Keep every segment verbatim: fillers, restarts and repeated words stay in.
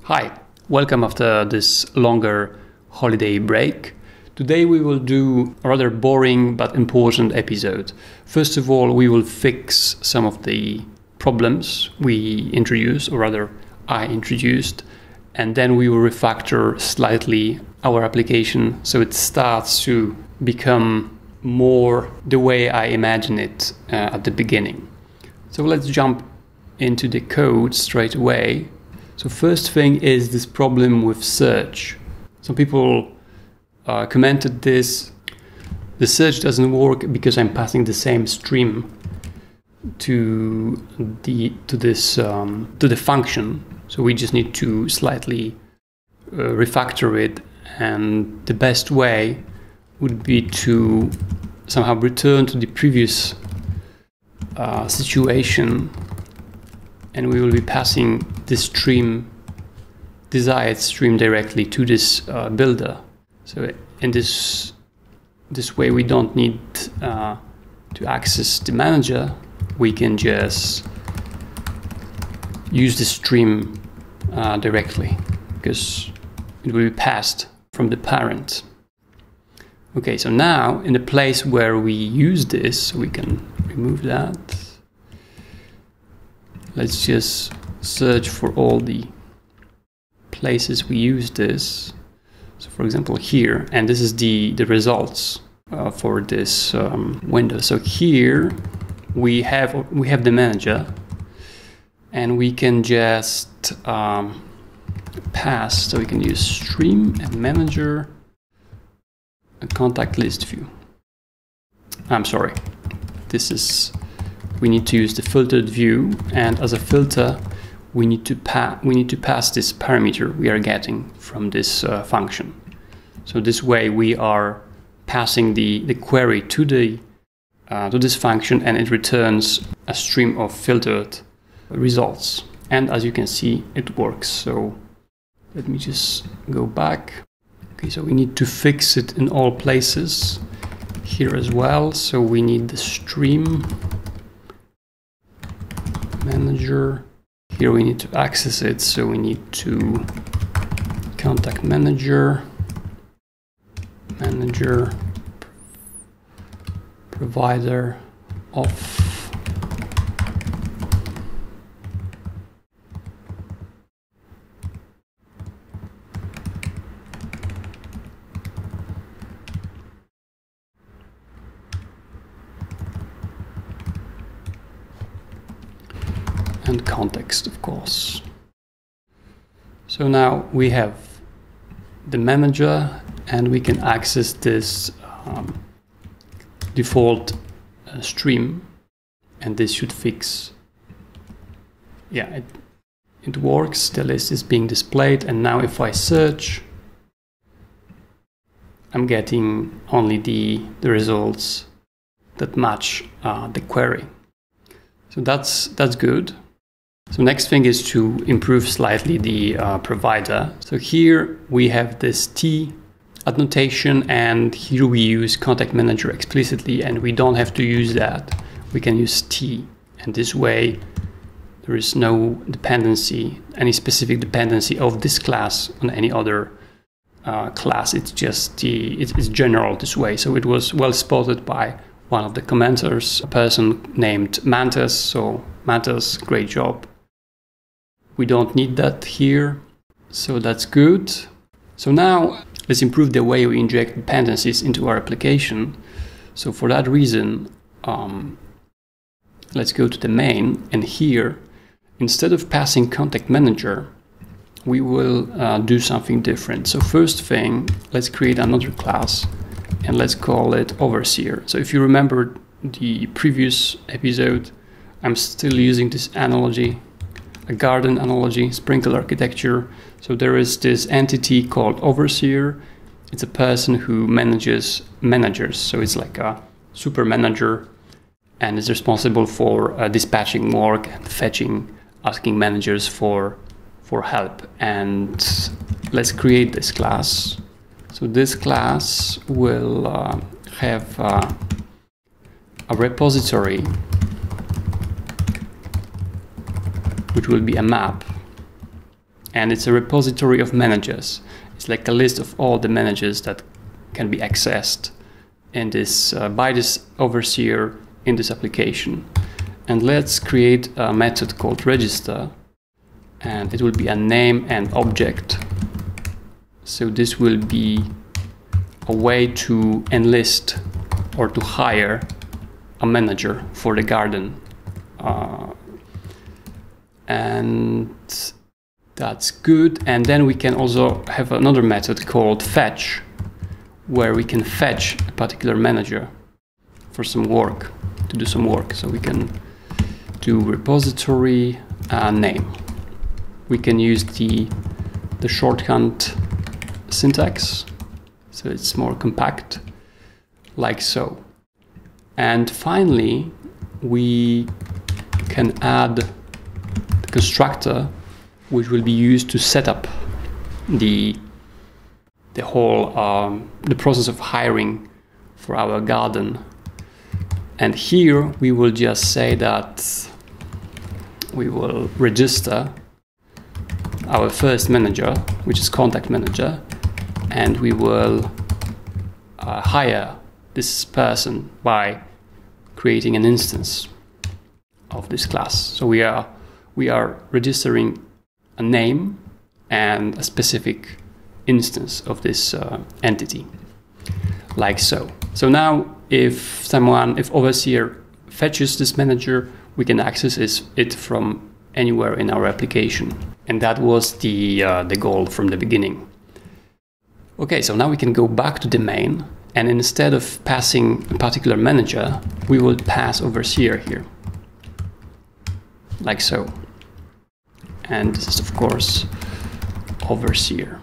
Hi, welcome after this longer holiday break. Today we will do a rather boring but important episode. First of all, we will fix some of the problems we introduced, or rather I introduced, and then we will refactor slightly our application so it starts to become more the way I imagine it uh, at the beginning. So let's jump into the code straight away. So first thing is this problem with search. Some people uh, commented this. The search doesn't work because I'm passing the same stream to the to this um, to the function. So we just need to slightly uh, refactor it, and the best way would be to somehow return to the previous uh, situation, and we will be passing this stream, desired stream, directly to this uh, builder. So in this this way we don't need uh, to access the manager. We can just use the stream uh, directly because it will be passed from the parent. Okay, so now in the place where we use this, we can remove that. Let's just search for all the places we use this. So for example here, and this is the, the results uh, for this um, window. So here we have, we have the manager, and we can just um, pass, so we can use stream and manager and contact list view. I'm sorry, this is, we need to use the filtered view, and as a filter we need to pass we need to pass this parameter we are getting from this uh, function. So this way we are passing the the query to the uh, to this function, and it returns a stream of filtered results. And as you can see, it works. So let me just go back. Okay, so we need to fix it in all places here as well. So we need the stream manager. Here we need to access it, so we need to contact manager, manager, provider of and context, of course. So now we have the manager, and we can access this um, default uh, stream, and this should fix. Yeah, it, it works. The list is being displayed, and now if I search, I'm getting only the, the results that match uh, the query. So that's that's good. So next thing is to improve slightly the uh, provider. So here we have this T annotation, and here we use contact manager explicitly, and we don't have to use that. We can use T, and this way there is no dependency, any specific dependency of this class on any other uh, class. It's just the, it's general this way. So it was well spotted by one of the commenters, a person named Mantis. So Mantis, great job. We don't need that here, so that's good. So now let's improve the way we inject dependencies into our application. So for that reason, um, let's go to the main, and here, instead of passing contact manager, we will uh, do something different. So first thing, let's create another class, and let's call it overseer. So if you remember the previous episode, I'm still using this analogy, a garden analogy, sprinkle architecture. So there is this entity called overseer. It's a person who manages managers. So it's like a super manager, and is responsible for uh, dispatching work and fetching, asking managers for for help. And let's create this class. So this class will uh, have uh, a repository which will be a map, and it's a repository of managers. It's like a list of all the managers that can be accessed in this uh, by this overseer in this application. And let's create a method called register, and it will be a name and object. So this will be a way to enlist or to hire a manager for the garden. Uh, and that's good. And then we can also have another method called fetch, where we can fetch a particular manager for some work, to do some work. So we can do repository uh, name. We can use the, the shorthand syntax, so it's more compact, like so. And finally, we can add the constructor, which will be used to set up the the whole um, the process of hiring for our garden. And here we will just say that we will register our first manager, which is contact manager, and we will uh, hire this person by creating an instance of this class. So we are we are registering a name and a specific instance of this uh, entity, like so. So now if someone, if overseer fetches this manager, we can access it from anywhere in our application. And that was the, uh, the goal from the beginning. Okay, so now we can go back to the main, and instead of passing a particular manager, we will pass overseer here, like so. And this is of course overseer.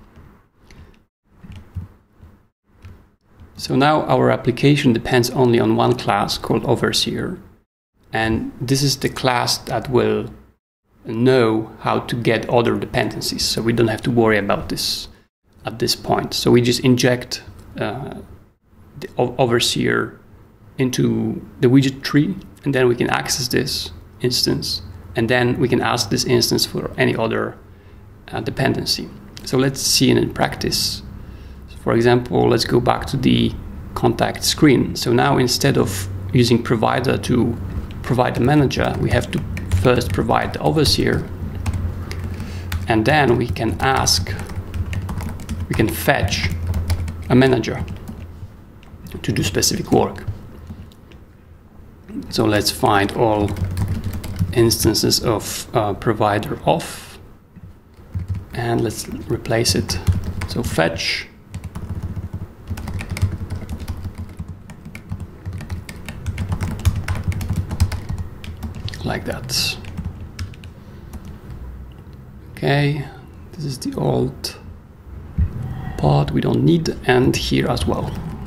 So now our application depends only on one class called overseer, and this is the class that will know how to get other dependencies, so we don't have to worry about this at this point. So we just inject uh, the overseer into the widget tree, and then we can access this instance, and then we can ask this instance for any other uh, dependency. So let's see it in practice. So for example, let's go back to the contact screen. So now instead of using provider to provide the manager, we have to first provide the overseer, and then we can ask, we can fetch a manager to do specific work. So let's find all instances of uh, provider off, and let's replace it. So fetch like that. Okay, this is the old part we don't need, and here as well.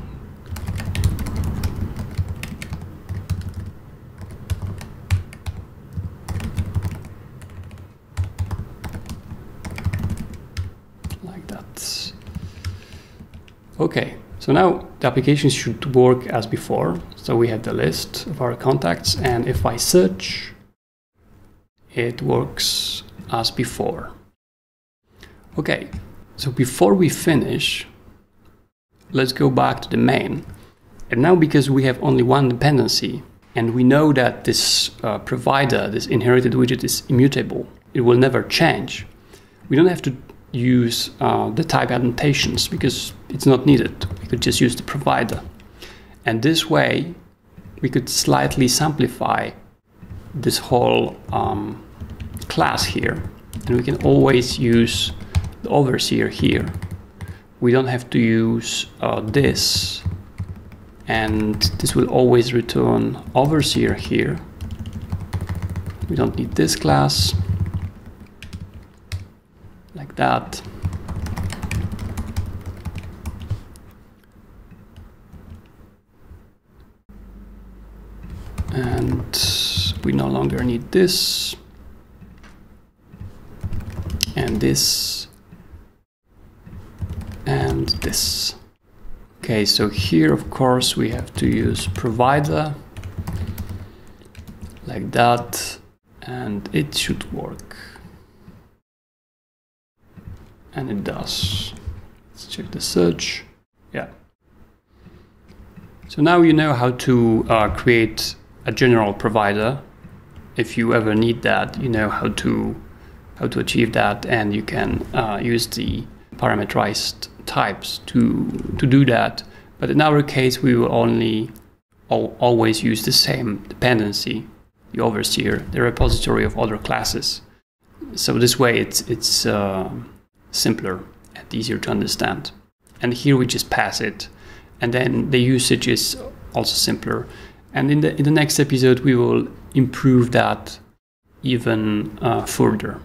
Like that. Okay, so now the application should work as before. So we have the list of our contacts, and if I search, it works as before. Okay, so before we finish, let's go back to the main. And now, because we have only one dependency, and we know that this uh, provider, this inherited widget, is immutable, it will never change, we don't have to use uh, the type annotations because it's not needed. We could just use the provider. And this way, we could slightly simplify this whole um, class here. And we can always use the overseer here. We don't have to use uh, this. And this will always return overseer here. We don't need this class. Like that. And we no longer need this. And this. And this. Okay, so here, of course, we have to use provider. Like that. And it should work. and it does. Let's check the search. Yeah. So now you know how to uh, create a general provider. If you ever need that, you know how to how to achieve that, and you can uh, use the parameterized types to to do that. But in our case, we will only al always use the same dependency, the overseer, the repository of other classes. So this way, it's it's uh, simpler and easier to understand. And here we just pass it, and then the usage is also simpler. And in the in the next episode, we will improve that even uh, further.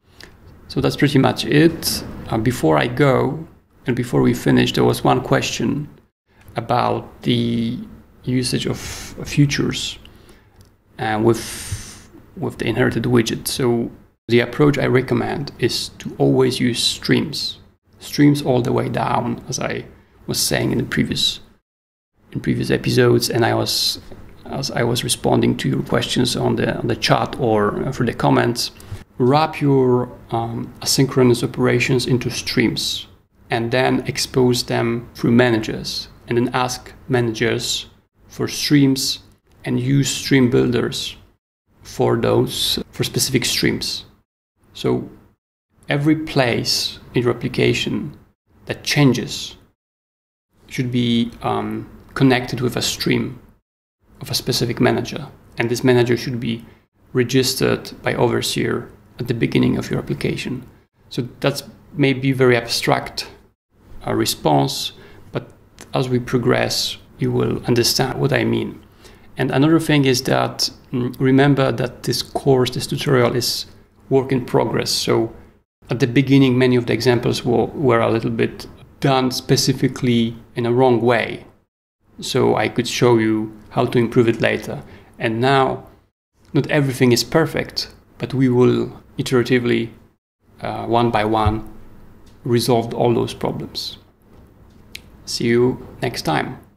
So that's pretty much it. Uh, before I go, and before we finish, there was one question about the usage of futures uh, with with the inherited widget. So the approach I recommend is to always use streams, streams all the way down, as I was saying in the previous in previous episodes, and I was as I was responding to your questions on the on the chat or for the comments. Wrap your um, asynchronous operations into streams and then expose them through managers, and then ask managers for streams and use stream builders for those, for specific streams. So every place in your application that changes should be um, connected with a stream of a specific manager, and this manager should be registered by overseer at the beginning of your application. So that's maybe very abstract uh, response, but as we progress, you will understand what I mean. And another thing is that mm, remember that this course, this tutorial is work in progress. So at the beginning, many of the examples were, were a little bit done specifically in a wrong way. So I could show you how to improve it later. And now, not everything is perfect, but we will iteratively, uh, one by one, resolve all those problems. See you next time.